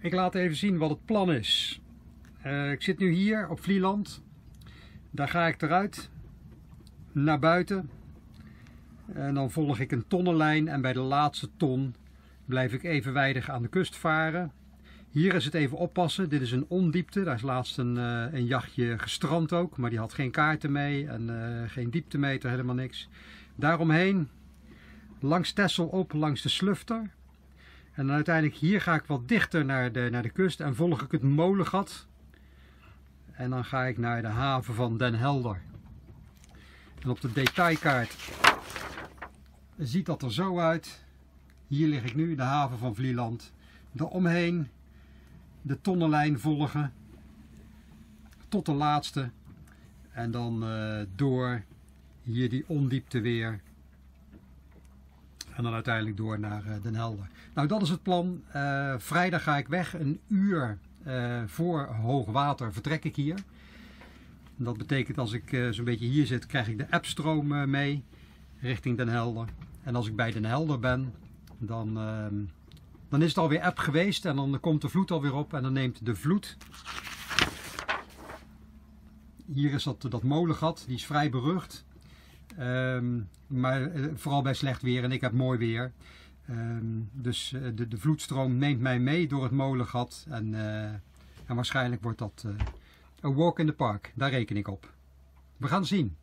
Ik laat even zien wat het plan is. Ik zit nu hier op Vlieland. Daar ga ik eruit naar buiten. En dan volg ik een tonnenlijn en bij de laatste ton blijf ik evenwijdig aan de kust varen. Hier is het even oppassen. Dit is een ondiepte. Daar is laatst een jachtje gestrand ook, maar die had geen kaarten mee en geen dieptemeter, helemaal niks. Daaromheen, langs Texel op, langs de Slufter. En dan uiteindelijk hier ga ik wat dichter naar de kust en volg ik het molengat. En dan ga ik naar de haven van Den Helder. En op de detailkaart ziet dat er zo uit. Hier lig ik nu, de haven van Vlieland. Daaromheen de tonnenlijn volgen tot de laatste. En dan door hier die ondiepte weer. En dan uiteindelijk door naar Den Helder. Nou, dat is het plan. Vrijdag ga ik weg. Een uur voor hoogwater vertrek ik hier. En dat betekent als ik zo'n beetje hier zit, krijg ik de ebstroom mee richting Den Helder. En als ik bij Den Helder ben, dan is het alweer eb geweest en dan komt de vloed alweer op en dan neemt de vloed. Hier is dat molengat, die is vrij berucht. Maar vooral bij slecht weer en ik heb mooi weer. Dus de vloedstroom neemt mij mee door het molengat en waarschijnlijk wordt dat een walk in the park. Daar reken ik op. We gaan zien.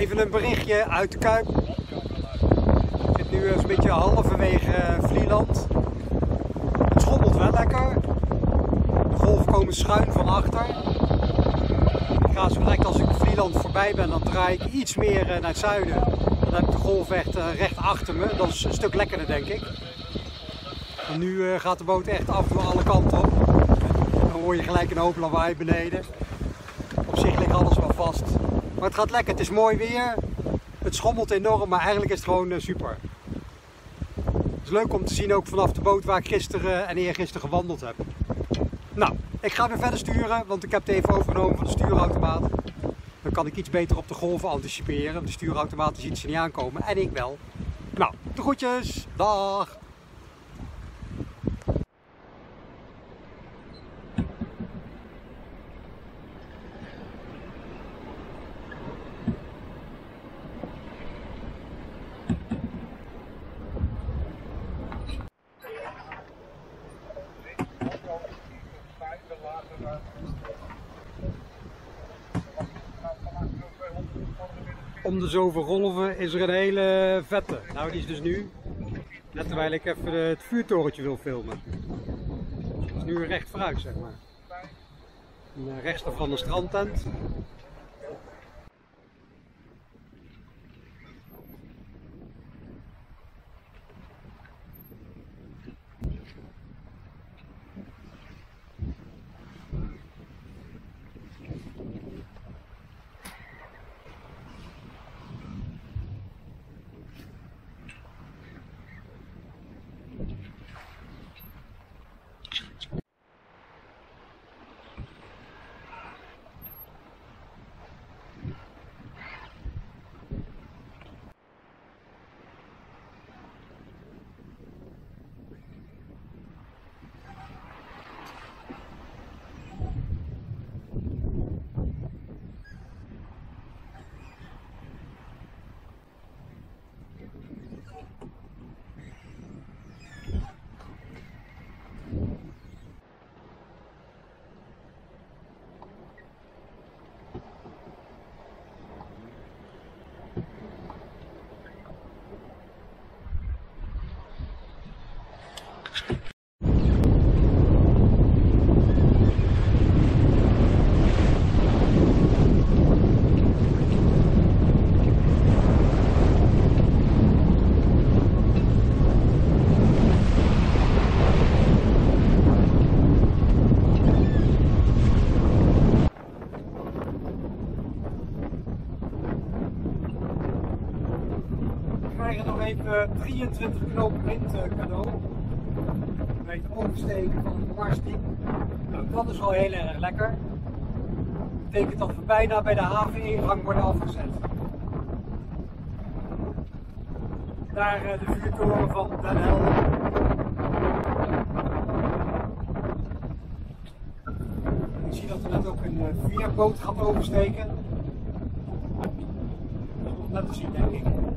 Even een berichtje uit de Kuip. Ik zit nu een beetje halverwege Vlieland. Het schommelt wel lekker. De golven komen schuin van achter. Ik ga zo direct als ik Vlieland voorbij ben, dan draai ik iets meer naar het zuiden. Dan heb ik de golf echt recht achter me. Dat is een stuk lekkerder, denk ik. En nu gaat de boot echt af door alle kanten op. Dan hoor je gelijk een hoop lawaai beneden. Op zich ligt alles wel vast. Maar het gaat lekker, het is mooi weer. Het schommelt enorm, maar eigenlijk is het gewoon super. Het is leuk om te zien ook vanaf de boot waar ik gisteren en eergisteren gewandeld heb. Nou, ik ga weer verder sturen, want ik heb het even overgenomen van de stuurautomaat. Dan kan ik iets beter op de golven anticiperen. De stuurautomaat ziet ze niet aankomen en ik wel. Nou, de groetjes, dag! Om de zoveel golven is er een hele vette. Nou, die is dus nu. Net terwijl ik even het vuurtorentje wil filmen. Het is nu recht vooruit, zeg maar. Rechts van de strandtent. We krijgen nog even 23 knopen wind cadeau. Bij het oversteken van de Marsdiep. Nou, dat is wel heel erg lekker. Dat betekent dat we bijna bij de haveningang worden afgezet. Daar de vuurtoren van Den Helder. Ik zie dat er net ook een veerboot gaat oversteken. Dat is nog net te zien, denk ik.